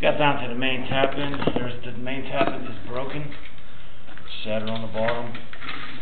Got down to the main tap-in. The main tap-in is broken. Shattered on the bottom.